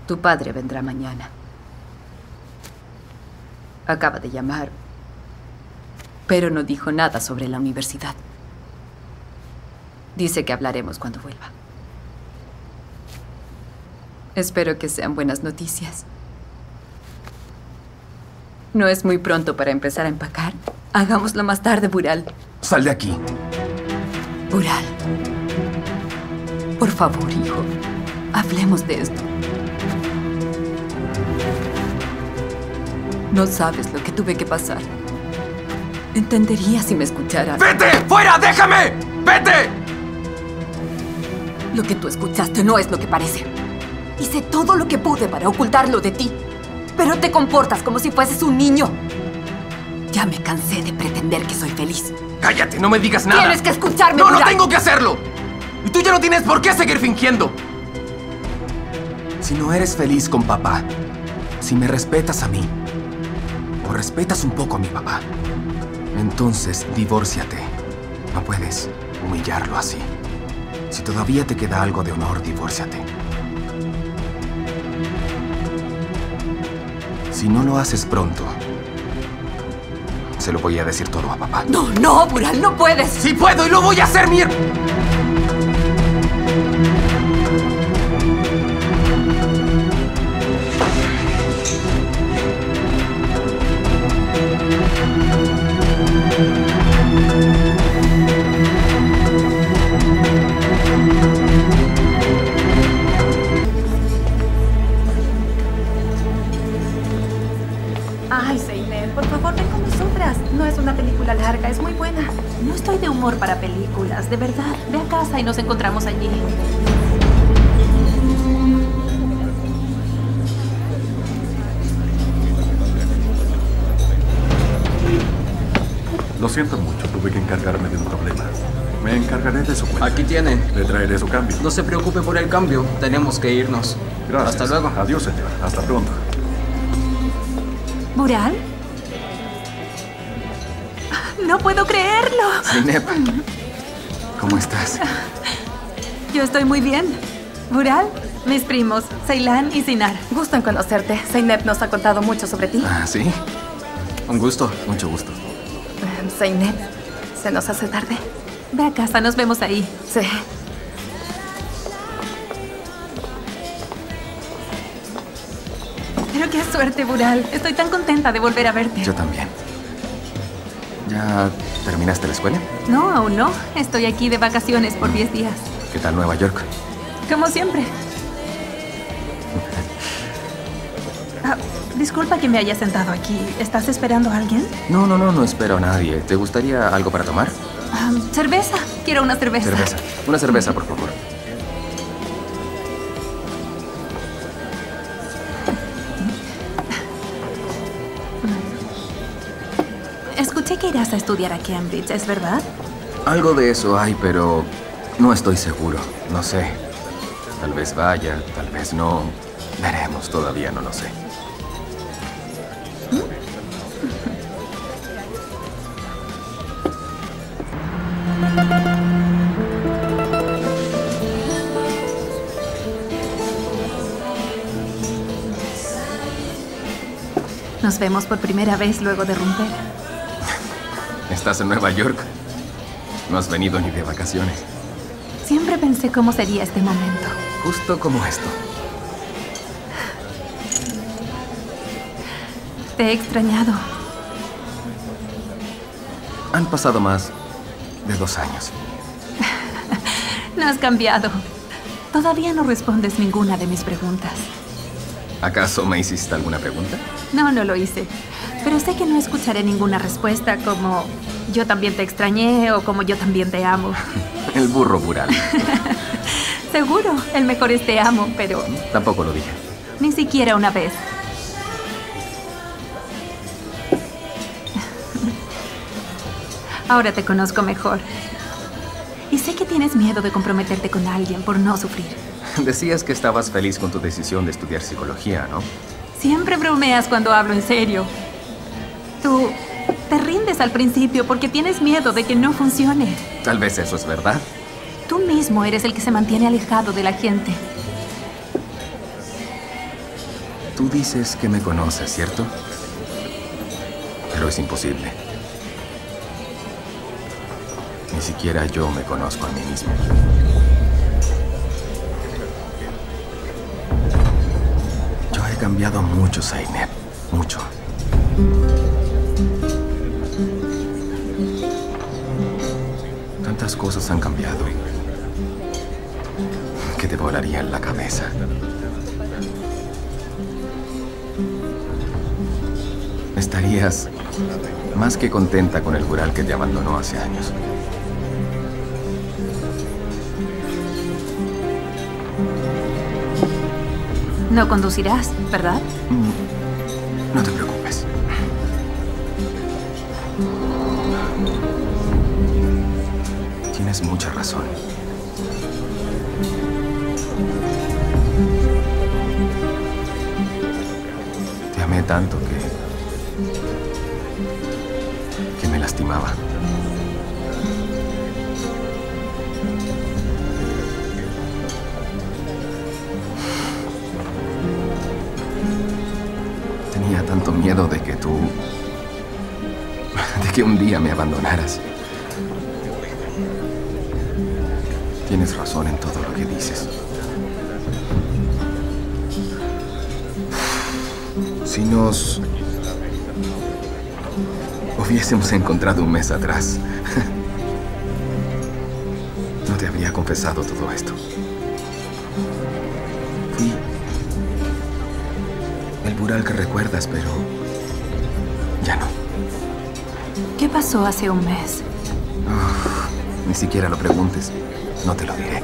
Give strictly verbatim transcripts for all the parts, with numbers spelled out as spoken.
Tu padre vendrá mañana. Acaba de llamar, pero no dijo nada sobre la universidad. Dice que hablaremos cuando vuelva. Espero que sean buenas noticias. No es muy pronto para empezar a empacar. Hagámoslo más tarde, Vural. Sal de aquí. Vural. Por favor, hijo. Hablemos de esto. No sabes lo que tuve que pasar. Entendería si me escucharas. ¡Vete! ¡Fuera! ¡Déjame! ¡Vete! Lo que tú escuchaste no es lo que parece. Hice todo lo que pude para ocultarlo de ti. Pero te comportas como si fueses un niño. Ya me cansé de pretender que soy feliz. ¡Cállate! ¡No me digas nada! ¡Tienes que escucharme! ¡No, no Vural! tengo que hacerlo! Y tú ya no tienes por qué seguir fingiendo. Si no eres feliz con papá, si me respetas a mí, o respetas un poco a mi papá, entonces divórciate. No puedes humillarlo así. Si todavía te queda algo de honor, divórciate. Si no lo haces pronto, se lo voy a decir todo a papá. No, no, Vural, no puedes. ¡Sí puedo y lo voy a hacer, Mir! Ay, Zeynep, por favor, ven con nosotras. No es una película larga, es muy buena. No estoy de humor para películas, de verdad. Ve a casa y nos encontramos allí. Lo siento mucho, tuve que encargarme de un problema. Me encargaré de su cuenta. Aquí tiene. Le traeré su cambio. No se preocupe por el cambio. Tenemos que irnos. Gracias. Hasta luego. Adiós, señor. Hasta pronto. ¿Vural? No puedo creerlo. Zeynep, ¿cómo estás? Yo estoy muy bien. ¿Vural? Mis primos, Ceylan y Sinar. Gusto en conocerte. Zeynep nos ha contado mucho sobre ti. Ah, ¿sí? Un gusto. Mucho gusto. Eh, Zeynep, se nos hace tarde. Ve a casa, nos vemos ahí. Sí. Pero qué suerte, Vural. Estoy tan contenta de volver a verte. Yo también. ¿Ya terminaste la escuela? No, aún no. Estoy aquí de vacaciones por diez días. ¿Qué tal Nueva York? Como siempre. Ah, disculpa que me haya sentado aquí. ¿Estás esperando a alguien? No, no, no, no espero a nadie. ¿Te gustaría algo para tomar? Ah, cerveza. Quiero una cerveza. Cerveza. Una cerveza, por favor. Escuché que irás a estudiar a Cambridge, ¿es verdad? Algo de eso hay, pero no estoy seguro. No sé. Tal vez vaya, tal vez no. Veremos, todavía no lo sé. Nos vemos por primera vez luego de romper. ¿Estás en Nueva York? No has venido ni de vacaciones. Siempre pensé cómo sería este momento. Justo como esto. Te he extrañado. Han pasado más de dos años. No has cambiado. Todavía no respondes ninguna de mis preguntas. ¿Acaso me hiciste alguna pregunta? No, no lo hice. Pero sé que no escucharé ninguna respuesta como yo también te extrañé o como yo también te amo. El burro Vural. Seguro, el mejor es te amo, pero Tampoco lo dije. ni siquiera una vez. Ahora te conozco mejor. Y sé que tienes miedo de comprometerte con alguien por no sufrir. Decías que estabas feliz con tu decisión de estudiar psicología, ¿no? Siempre bromeas cuando hablo en serio. Tú te rindes al principio porque tienes miedo de que no funcione. Tal vez eso es verdad. Tú mismo eres el que se mantiene alejado de la gente. Tú dices que me conoces, ¿cierto? Pero es imposible. Ni siquiera yo me conozco a mí mismo. Yo he cambiado mucho, Zeynep. Mucho. Tantas cosas han cambiado que te volarían la cabeza. Estarías más que contenta con el Vural que te abandonó hace años. No conducirás, ¿verdad? No te preocupes. Tienes mucha razón. Te amé tanto que... que me lastimaba. Tenía tanto miedo de que tú... de que un día me abandonaras. Tienes razón en todo lo que dices. Si nos... hubiésemos encontrado un mes atrás, no te habría confesado todo esto. Fui el Vural que recuerdas, pero ya no. ¿Qué pasó hace un mes? Oh, ni siquiera lo preguntes. No te lo diré.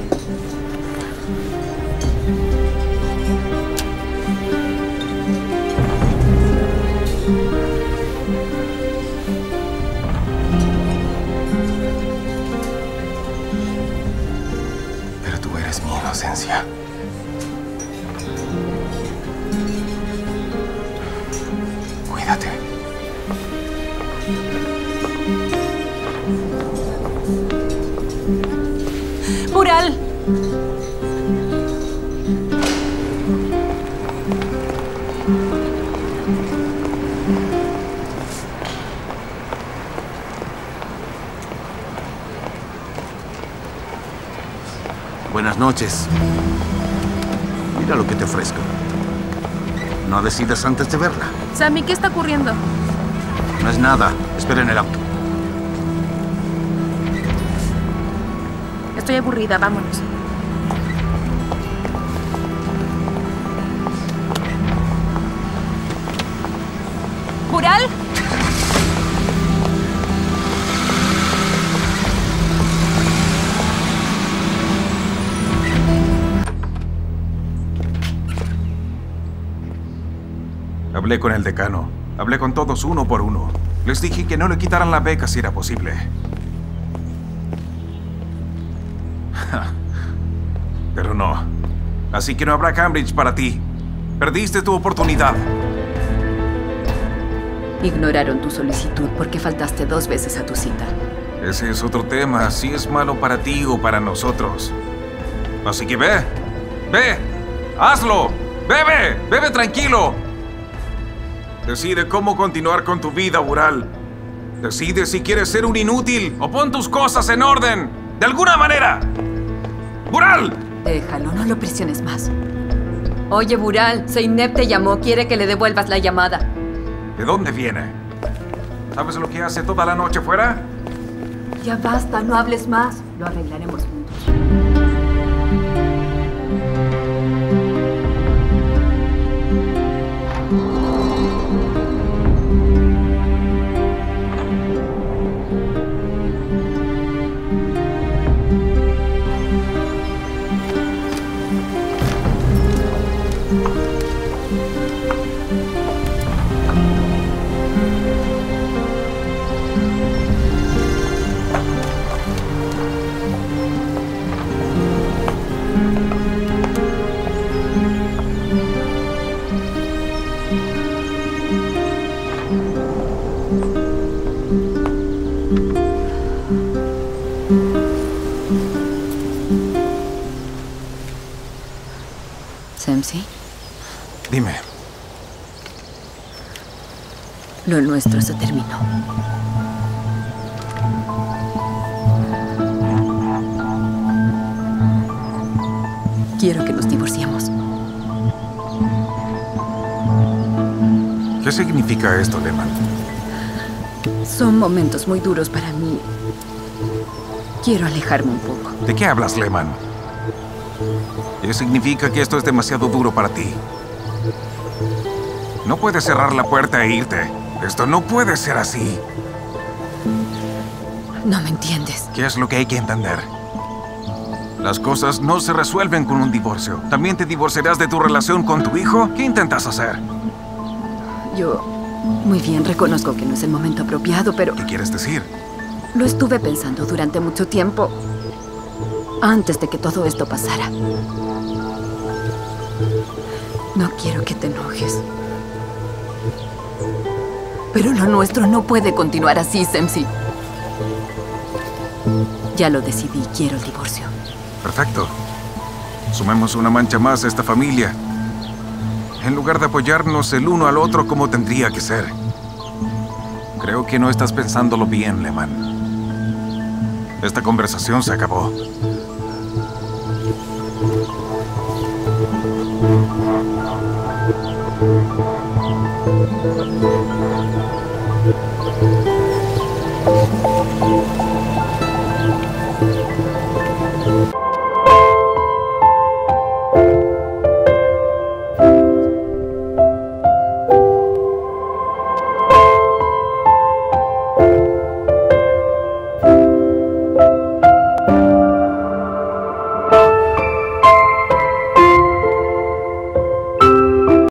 Pero tú eres mi inocencia. Cuídate. ¡Vural! Buenas noches. Mira lo que te ofrezco. No decidas antes de verla. Sammy, ¿qué está ocurriendo? No es nada. Espera en el auto. Estoy aburrida, vámonos. ¿Vural? Hablé con el decano. Hablé con todos uno por uno. Les dije que no le quitaran la beca si era posible. Pero no. Así que no habrá Cambridge para ti. Perdiste tu oportunidad. Ignoraron tu solicitud porque faltaste dos veces a tu cita. Ese es otro tema. Si es malo para ti o para nosotros. Así que ve. Ve. Hazlo. Bebe. Bebe tranquilo. Decide cómo continuar con tu vida, Vural. Decide si quieres ser un inútil o pon tus cosas en orden. De alguna manera. ¡Vural! Déjalo, no lo presiones más. Oye, Vural, Zeynep te llamó. Quiere que le devuelvas la llamada. ¿De dónde viene? ¿Sabes lo que hace toda la noche fuera? Ya basta, no hables más. Lo arreglaremos juntos. Dime. Lo nuestro se terminó. Quiero que nos divorciemos. ¿Qué significa esto, Lehman? Son momentos muy duros para mí. Quiero alejarme un poco. ¿De qué hablas, Lehman? ¿Qué significa que esto es demasiado duro para ti? No puedes cerrar la puerta e irte. Esto no puede ser así. No me entiendes. ¿Qué es lo que hay que entender? Las cosas no se resuelven con un divorcio. ¿También te divorciarás de tu relación con tu hijo? ¿Qué intentas hacer? Yo... Muy bien, reconozco que no es el momento apropiado, pero... ¿Qué quieres decir? Lo estuve pensando durante mucho tiempo. Antes de que todo esto pasara. No quiero que te enojes. Pero lo nuestro no puede continuar así, Semsi. Ya lo decidí, quiero el divorcio. Perfecto. Sumemos una mancha más a esta familia. En lugar de apoyarnos el uno al otro como tendría que ser. Creo que no estás pensándolo bien, Lehman. Esta conversación se acabó.